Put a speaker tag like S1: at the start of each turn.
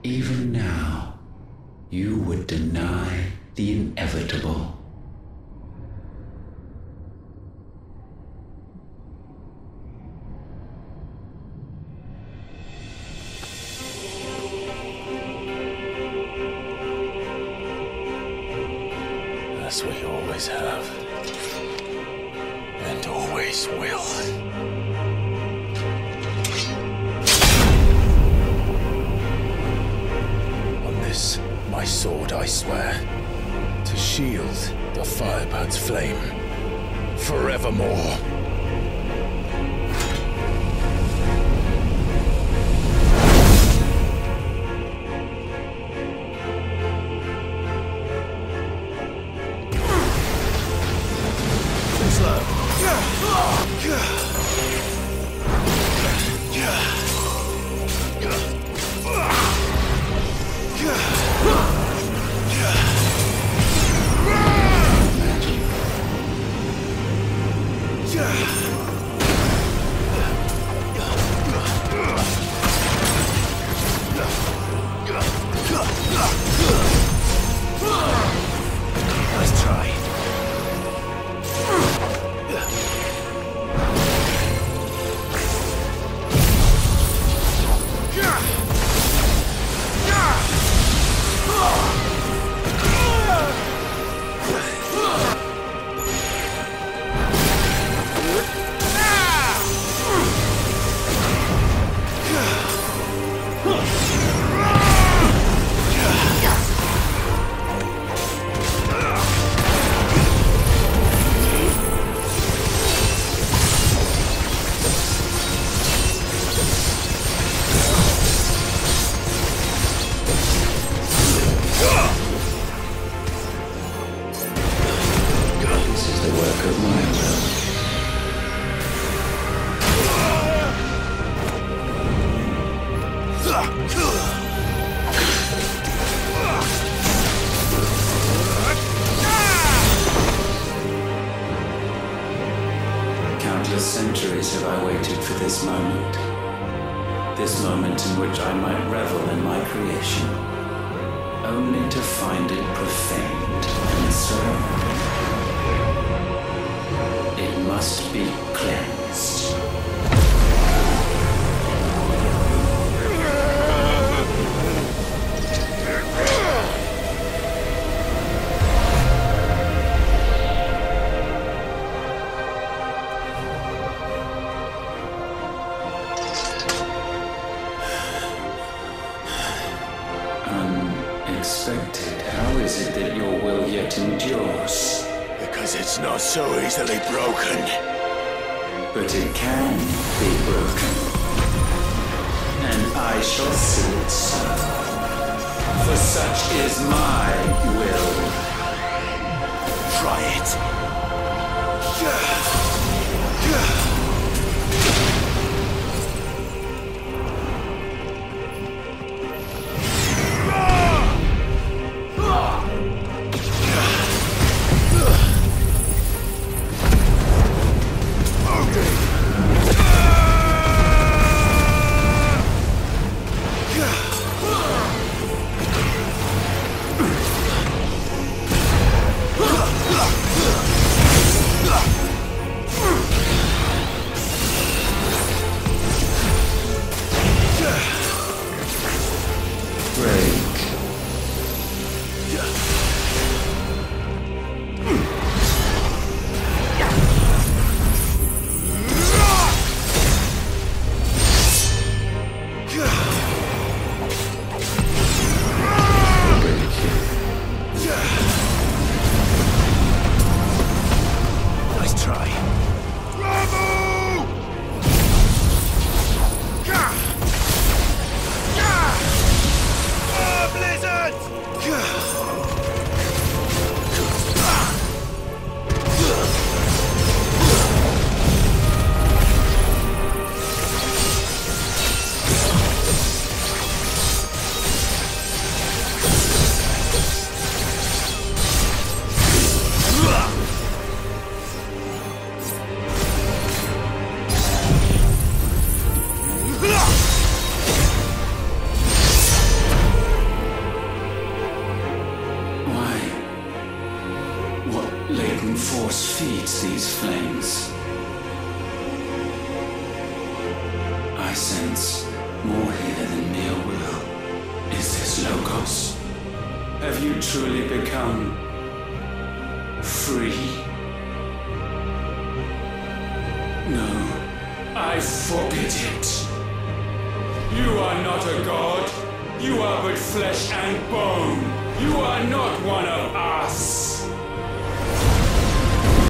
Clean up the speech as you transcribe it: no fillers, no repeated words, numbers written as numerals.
S1: Even now, you would deny the inevitable.
S2: As we always have. And always will. On this, my sword, I swear, to shield the Firebird's flame forevermore. Let's try.
S1: Countless centuries have I waited for this moment. This moment in which I might revel in my creation, only to find it profaned and so it must be cleansed. Unexpected. How is it that your will yet endures?
S2: Because it's not so easily broken.
S1: But it can be broken. And I shall see it so. For such is my will.
S2: Try it.
S1: force feeds these flames. I sense more here than mere will. Is this Logos? Have you truly become free? No, I forbid it. You are not a god. You are but flesh and bone. You are not one of us.